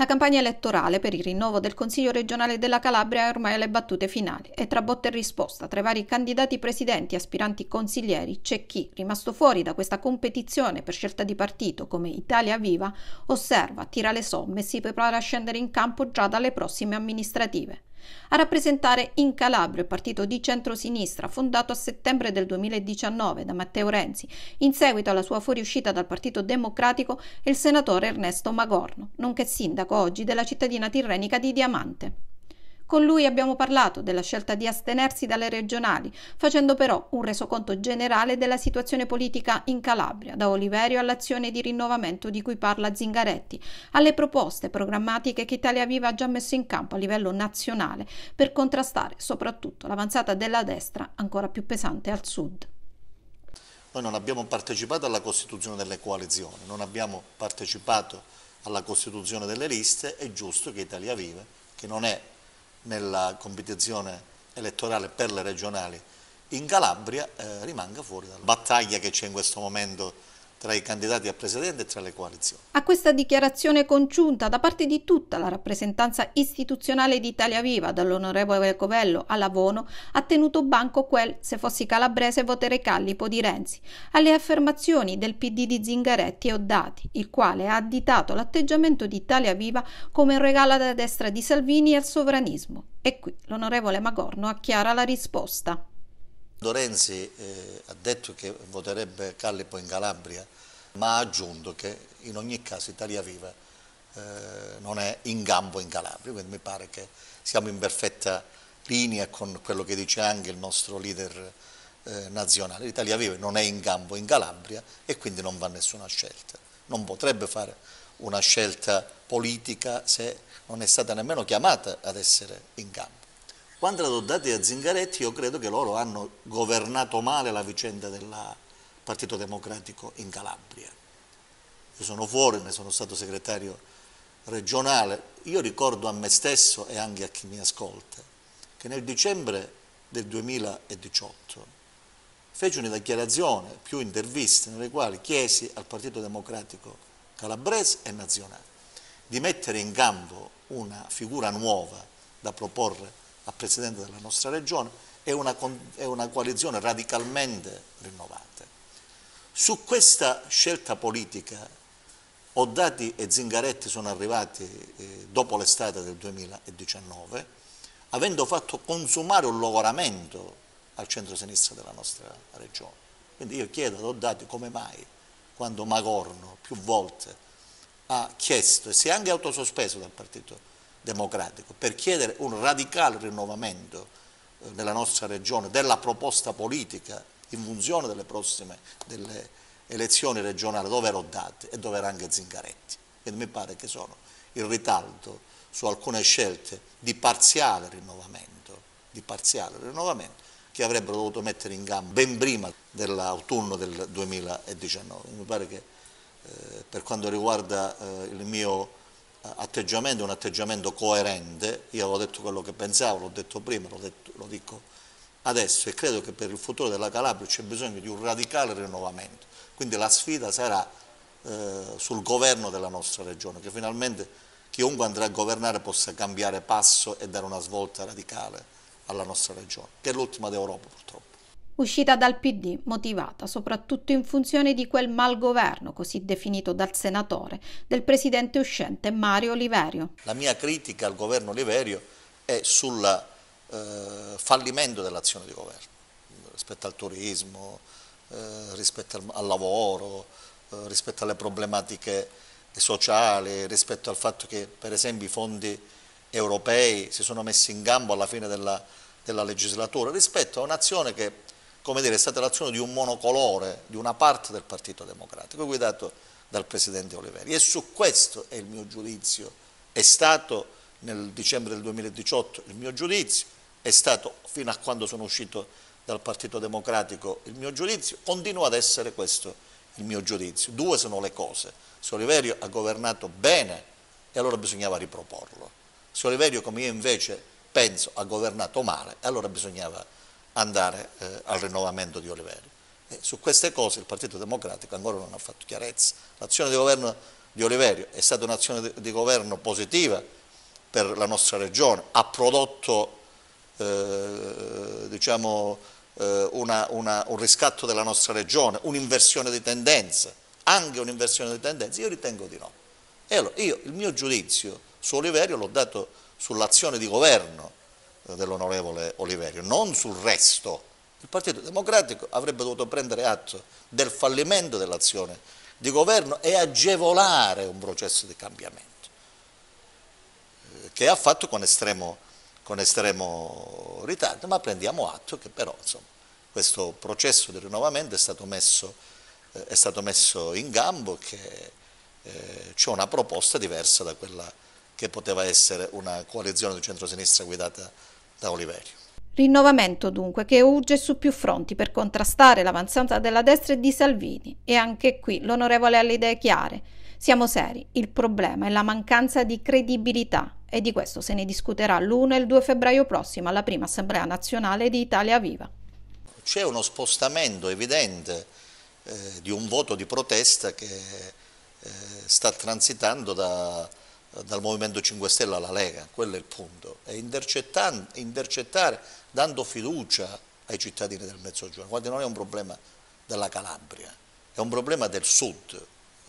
La campagna elettorale per il rinnovo del Consiglio regionale della Calabria è ormai alle battute finali e tra botta e risposta tra i vari candidati presidenti e aspiranti consiglieri c'è chi, rimasto fuori da questa competizione per scelta di partito come Italia Viva, osserva, tira le somme e si prepara a scendere in campo già dalle prossime amministrative. A rappresentare in Calabria il partito di centrosinistra fondato a settembre del 2019 da Matteo Renzi, in seguito alla sua fuoriuscita dal Partito Democratico, è il senatore Ernesto Magorno, nonché sindaco oggi della cittadina tirrenica di Diamante. Con lui abbiamo parlato della scelta di astenersi dalle regionali, facendo però un resoconto generale della situazione politica in Calabria, da Oliverio all'azione di rinnovamento di cui parla Zingaretti, alle proposte programmatiche che Italia Viva ha già messo in campo a livello nazionale per contrastare soprattutto l'avanzata della destra ancora più pesante al sud. Noi non abbiamo partecipato alla costituzione delle coalizioni, non abbiamo partecipato alla costituzione delle liste, è giusto che Italia Viva, che non è nella competizione elettorale per le regionali in Calabria, rimanga fuori dalla battaglia che c'è in questo momento tra i candidati a presidente e tra le coalizioni. A questa dichiarazione congiunta da parte di tutta la rappresentanza istituzionale di Italia Viva, dall'onorevole Covello alla Vono, ha tenuto banco quel "se fossi calabrese voterei Callipo" di Renzi, alle affermazioni del PD di Zingaretti e Oddati, il quale ha additato l'atteggiamento di Italia Viva come un regalo alla destra di Salvini e al sovranismo. E qui l'onorevole Magorno acchiara la risposta. Renzi ha detto che voterebbe Callipo in Calabria, ma ha aggiunto che in ogni caso Italia Viva non è in campo in Calabria, quindi mi pare che siamo in perfetta linea con quello che dice anche il nostro leader nazionale. Italia Viva non è in campo in Calabria e quindi non fa nessuna scelta. Non potrebbe fare una scelta politica se non è stata nemmeno chiamata ad essere in campo. Quanto ad Oddati e a Zingaretti, io credo che loro hanno governato male la vicenda del Partito Democratico in Calabria. Io sono fuori, ne sono stato segretario regionale. Io ricordo a me stesso e anche a chi mi ascolta che nel dicembre del 2018 feci una dichiarazione, più interviste, nelle quali chiesi al Partito Democratico calabrese e nazionale di mettere in campo una figura nuova da proporre a Presidente della nostra Regione e una coalizione radicalmente rinnovata. Su questa scelta politica Oddati e Zingaretti sono arrivati dopo l'estate del 2019, avendo fatto consumare un logoramento al centro-sinistra della nostra Regione. Quindi io chiedo ad Oddati come mai, quando Magorno più volte ha chiesto e si è anche autosospeso dal Partito Democratico per chiedere un radicale rinnovamento nella nostra regione della proposta politica in funzione delle prossime elezioni regionali, dove era Oddati e dove era anche Zingaretti. Quindi mi pare che sono in ritardo su alcune scelte di parziale rinnovamento che avrebbero dovuto mettere in campo ben prima dell'autunno del 2019. Mi pare che per quanto riguarda il mio atteggiamento è un atteggiamento coerente. Io avevo detto quello che pensavo, l'ho detto prima, lo dico adesso, e credo che per il futuro della Calabria c'è bisogno di un radicale rinnovamento. Quindi la sfida sarà sul governo della nostra regione, che finalmente chiunque andrà a governare possa cambiare passo e dare una svolta radicale alla nostra regione, che è l'ultima d'Europa purtroppo. Uscita dal PD, motivata soprattutto in funzione di quel malgoverno, così definito dal senatore, del presidente uscente Mario Oliverio. La mia critica al governo Oliverio è sul fallimento dell'azione di governo, rispetto al turismo, rispetto al lavoro, rispetto alle problematiche sociali, rispetto al fatto che per esempio i fondi europei si sono messi in campo alla fine della legislatura, rispetto a un'azione che, come dire, è stata l'azione di un monocolore, di una parte del Partito Democratico, guidato dal Presidente Oliveri. E su questo è il mio giudizio, è stato nel dicembre del 2018 il mio giudizio, è stato fino a quando sono uscito dal Partito Democratico il mio giudizio, continua ad essere questo il mio giudizio. Due sono le cose: se Oliverio ha governato bene e allora bisognava riproporlo, se Oliverio, come io invece penso, ha governato male e allora bisognava andare al rinnovamento di Oliverio. E su queste cose il Partito Democratico ancora non ha fatto chiarezza. L'azione di governo di Oliverio è stata un'azione di governo positiva per la nostra regione, ha prodotto diciamo, un riscatto della nostra regione, un'inversione di tendenza, anche un'inversione di tendenza? Io ritengo di no. E allora io il mio giudizio su Oliverio l'ho dato sull'azione di governo dell'onorevole Oliverio, non sul resto. Il Partito Democratico avrebbe dovuto prendere atto del fallimento dell'azione di governo e agevolare un processo di cambiamento, che ha fatto con estremo ritardo, ma prendiamo atto che però insomma, questo processo di rinnovamento è stato messo in gambo, che c'è una proposta diversa da quella che poteva essere una coalizione di centrosinistra guidata da Oliverio. Rinnovamento dunque che urge su più fronti per contrastare l'avanzata della destra e di Salvini, e anche qui l'onorevole ha le idee chiare. Siamo seri, il problema è la mancanza di credibilità e di questo se ne discuterà l'1 e il 2 febbraio prossimo alla prima Assemblea Nazionale di Italia Viva. C'è uno spostamento evidente di un voto di protesta che sta transitando dal Movimento 5 Stelle alla Lega, quello è il punto, e intercettare dando fiducia ai cittadini del Mezzogiorno. Guardi, non è un problema della Calabria, è un problema del Sud,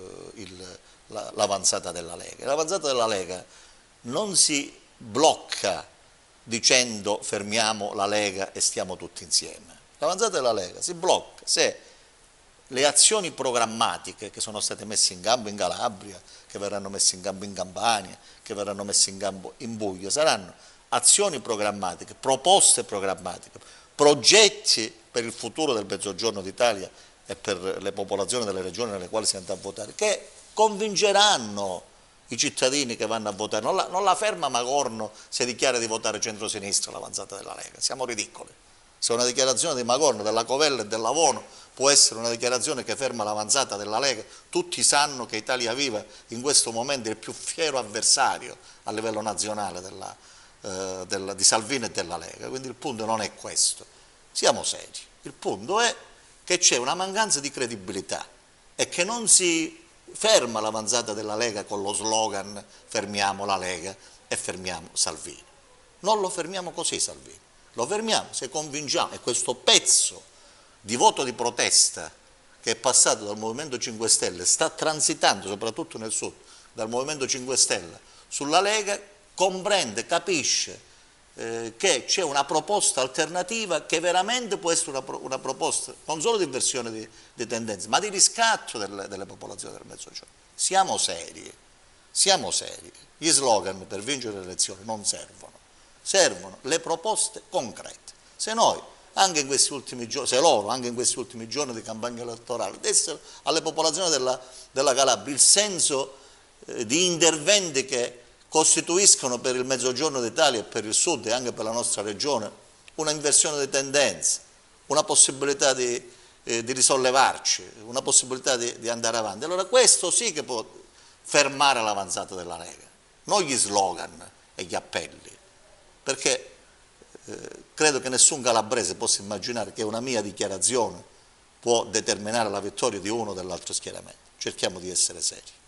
l'avanzata della Lega. L'avanzata della Lega non si blocca dicendo fermiamo la Lega e stiamo tutti insieme. L'avanzata della Lega si blocca se le azioni programmatiche che sono state messe in campo in Calabria, che verranno messe in campo in Campania, che verranno messe in campo in Puglia, saranno azioni programmatiche, proposte programmatiche, progetti per il futuro del Mezzogiorno d'Italia e per le popolazioni delle regioni nelle quali si andrà a votare, che convinceranno i cittadini che vanno a votare. Non la ferma Magorno se dichiara di votare centrosinistra l'avanzata della Lega, siamo ridicoli. Se una dichiarazione di Magorno, della Covella e della Vono può essere una dichiarazione che ferma l'avanzata della Lega, tutti sanno che Italia Viva in questo momento è il più fiero avversario a livello nazionale di Salvini e della Lega, quindi il punto non è questo, siamo seri, il punto è che c'è una mancanza di credibilità e che non si ferma l'avanzata della Lega con lo slogan fermiamo la Lega e fermiamo Salvini, non lo fermiamo così Salvini, lo fermiamo se convinciamo, e questo pezzo di voto di protesta che è passato dal Movimento 5 Stelle, sta transitando soprattutto nel Sud, dal Movimento 5 Stelle sulla Lega, comprende, capisce che c'è una proposta alternativa che veramente può essere una proposta non solo di inversione di tendenze, ma di riscatto delle popolazioni del Mezzogiorno. Siamo seri, siamo seri. Gli slogan per vincere le elezioni non servono, servono le proposte concrete. Se noi anche in questi ultimi giorni, se loro anche in questi ultimi giorni di campagna elettorale dessero alle popolazioni della Calabria il senso di interventi che costituiscono per il Mezzogiorno d'Italia e per il Sud e anche per la nostra regione una inversione di tendenza, una possibilità di risollevarci, una possibilità di andare avanti. Allora questo sì che può fermare l'avanzata della Lega, non gli slogan e gli appelli, perché credo che nessun calabrese possa immaginare che una mia dichiarazione può determinare la vittoria di uno o dell'altro schieramento. Cerchiamo di essere seri.